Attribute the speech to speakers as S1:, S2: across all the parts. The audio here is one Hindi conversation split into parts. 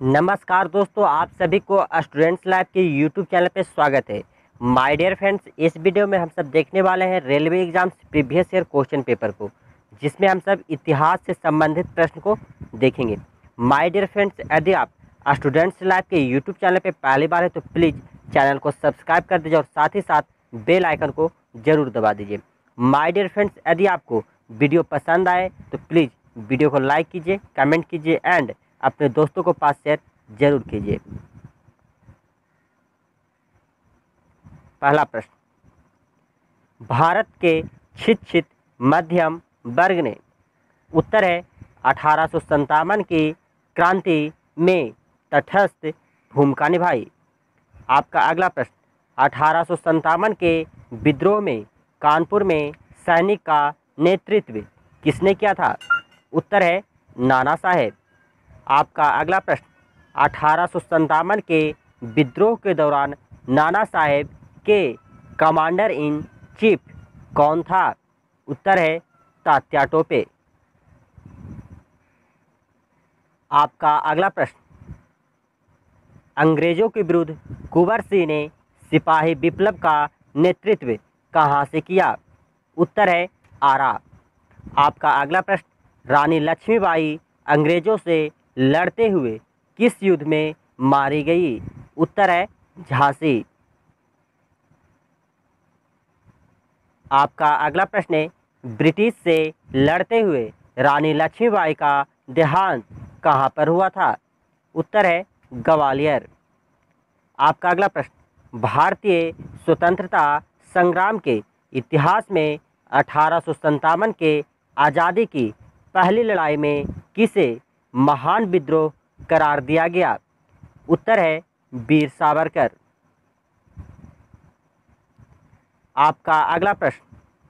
S1: नमस्कार दोस्तों, आप सभी को स्टूडेंट्स लाइव के यूट्यूब चैनल पे स्वागत है। माय डियर फ्रेंड्स, इस वीडियो में हम सब देखने वाले हैं railway exams previous year question paper को, जिसमें हम सब इतिहास से संबंधित प्रश्न को देखेंगे। माय डियर फ्रेंड्स, यदि आप स्टूडेंट्स लाइव के यूट्यूब चैनल पर पहली बार है तो प्लीज़ चैनल को सब्सक्राइब कर दीजिए और साथ ही साथ बेल आइकन को जरूर दबा दीजिए। माय डियर फ्रेंड्स, यदि आपको वीडियो पसंद आए तो प्लीज़ वीडियो को लाइक कीजिए, कमेंट कीजिए एंड अपने दोस्तों को पास शेयर जरूर कीजिए। पहला प्रश्न, भारत के शिक्षित मध्यम वर्ग ने, उत्तर है 1857 की क्रांति में तटस्थ भूमिका निभाई। आपका अगला प्रश्न, 1857 के विद्रोह में कानपुर में सैनिक का नेतृत्व किसने किया था? उत्तर है नाना साहेब। आपका अगला प्रश्न, 1857 के विद्रोह के दौरान नाना साहेब के कमांडर इन चीफ कौन था? उत्तर है तात्या टोपे। आपका अगला प्रश्न, अंग्रेजों के विरुद्ध कुंवर सिंह ने सिपाही विप्लव का नेतृत्व कहाँ से किया? उत्तर है आरा। आपका अगला प्रश्न, रानी लक्ष्मीबाई अंग्रेजों से लड़ते हुए किस युद्ध में मारी गई? उत्तर है झांसी। आपका अगला प्रश्न है, ब्रिटिश से लड़ते हुए रानी लक्ष्मीबाई का देहांत कहाँ पर हुआ था? उत्तर है ग्वालियर। आपका अगला प्रश्न, भारतीय स्वतंत्रता संग्राम के इतिहास में 1857 के आज़ादी की पहली लड़ाई में किसे महान विद्रोह करार दिया गया? उत्तर है वीर सावरकर। आपका अगला प्रश्न,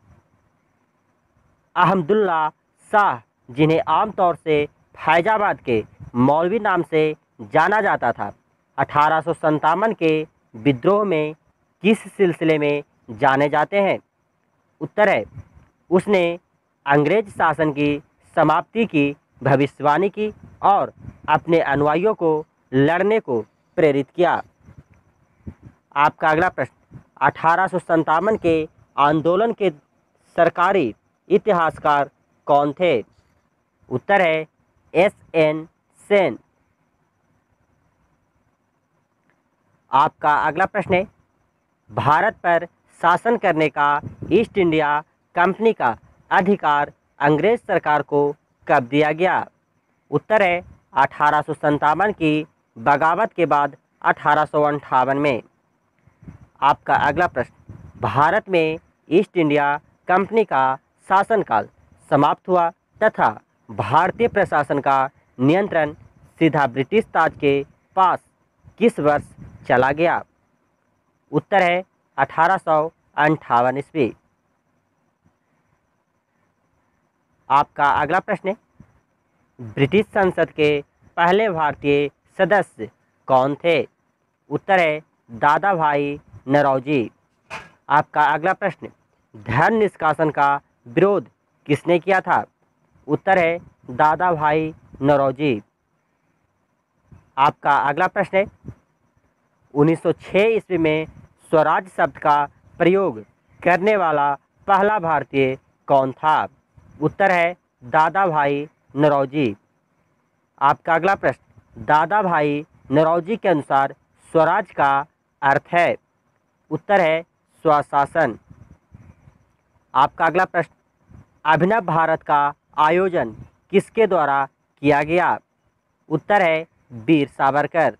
S1: अहमदुल्ला शाह, जिन्हें आमतौर से फैजाबाद के मौलवी नाम से जाना जाता था, 1857 के विद्रोह में किस सिलसिले में जाने जाते हैं? उत्तर है उसने अंग्रेज शासन की समाप्ति की भविष्यवाणी की और अपने अनुयायियों को लड़ने को प्रेरित किया। आपका अगला प्रश्न, 1857 के आंदोलन के सरकारी इतिहासकार कौन थे? उत्तर है एस.एन. सेन। आपका अगला प्रश्न है, भारत पर शासन करने का ईस्ट इंडिया कंपनी का अधिकार अंग्रेज सरकार को कब दिया गया? उत्तर है 1857 की बगावत के बाद 1858 में। आपका अगला प्रश्न, भारत में ईस्ट इंडिया कंपनी का शासनकाल समाप्त हुआ तथा भारतीय प्रशासन का नियंत्रण सीधा ब्रिटिश ताज के पास किस वर्ष चला गया? उत्तर है 1858 ईस्वी। आपका अगला प्रश्न है, ब्रिटिश संसद के पहले भारतीय सदस्य कौन थे? उत्तर है दादा भाई नौरोजी। आपका अगला प्रश्न, धन निष्कासन का विरोध किसने किया था? उत्तर है दादा भाई नौरोजी। आपका अगला प्रश्न है, 1906 ईस्वी में स्वराज शब्द का प्रयोग करने वाला पहला भारतीय कौन था? उत्तर है दादा भाई नौरोजी। आपका अगला प्रश्न, दादा भाई नौरोजी के अनुसार स्वराज का अर्थ है? उत्तर है स्वशासन। आपका अगला प्रश्न, अभिनव भारत का आयोजन किसके द्वारा किया गया? उत्तर है वीर सावरकर।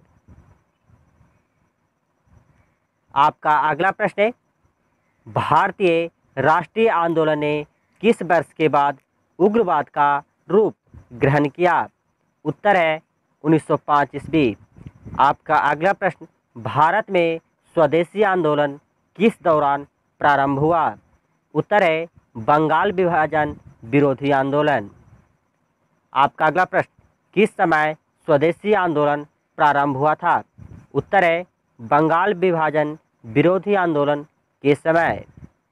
S1: आपका अगला प्रश्न है, भारतीय राष्ट्रीय आंदोलन ने किस वर्ष के बाद उग्रवाद का रूप ग्रहण किया? उत्तर है 1905 ईस्वी। आपका अगला प्रश्न, भारत में स्वदेशी आंदोलन किस दौरान प्रारंभ हुआ? उत्तर है बंगाल विभाजन विरोधी आंदोलन। आपका अगला प्रश्न, किस समय स्वदेशी आंदोलन प्रारंभ हुआ था? उत्तर है बंगाल विभाजन विरोधी आंदोलन के समय।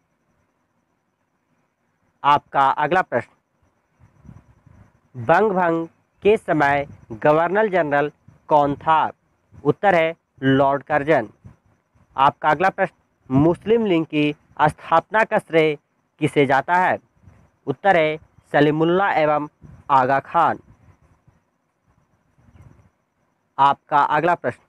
S1: आपका अगला प्रश्न, बंग भंग के समय गवर्नर जनरल कौन था? उत्तर है लॉर्ड कर्जन। आपका अगला प्रश्न, मुस्लिम लीग की स्थापना का श्रेय किसे जाता है? उत्तर है सलीमुल्लाह एवं आगा खान। आपका अगला प्रश्न,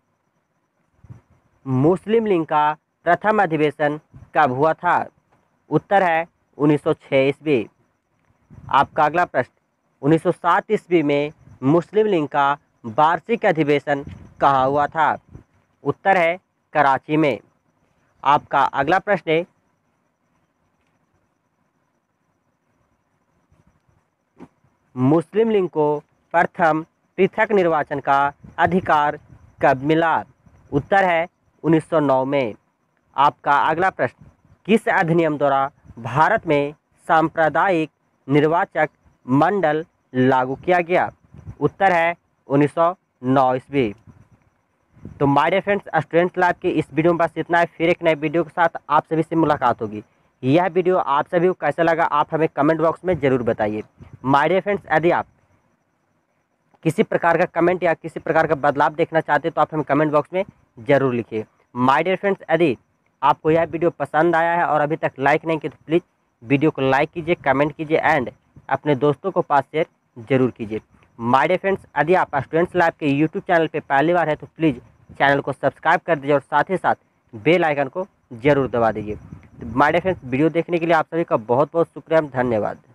S1: मुस्लिम लीग का प्रथम अधिवेशन कब हुआ था? उत्तर है 1906 ईस्वी। आपका अगला प्रश्न, 1907 ईस्वी में मुस्लिम लीग का वार्षिक अधिवेशन कहाँ हुआ था? उत्तर है कराची में। आपका अगला प्रश्न है, मुस्लिम लीग को प्रथम पृथक निर्वाचन का अधिकार कब मिला? उत्तर है 1909 में। आपका अगला प्रश्न, किस अधिनियम द्वारा भारत में सांप्रदायिक निर्वाचक मंडल लागू किया गया? उत्तर है 1909 ईस्वी। तो my dear friends, student lab के इस वीडियो में बस इतना है। फिर एक नए वीडियो के साथ आप सभी से मुलाकात होगी। यह वीडियो आप सभी को कैसा लगा आप हमें कमेंट बॉक्स में ज़रूर बताइए। माय डियर फ्रेंड्स, यदि आप किसी प्रकार का कमेंट या किसी प्रकार का बदलाव देखना चाहते हैं तो आप हमें कमेंट बॉक्स में ज़रूर लिखिए। माय डियर फ्रेंड्स, यदि आपको यह वीडियो पसंद आया है और अभी तक लाइक नहीं किया तो प्लीज़ वीडियो को लाइक कीजिए, कमेंट कीजिए एंड अपने दोस्तों को पास शेयर जरूर कीजिए। माय डियर फ्रेंड्स, यदि आप स्टूडेंट्स लैब के यूट्यूब चैनल पर पहली बार है तो प्लीज़ चैनल को सब्सक्राइब कर दीजिए और साथ ही साथ बेल आइकन को जरूर दबा दीजिए। माय डियर फ्रेंड्स, वीडियो देखने के लिए आप सभी का बहुत बहुत शुक्रिया, धन्यवाद।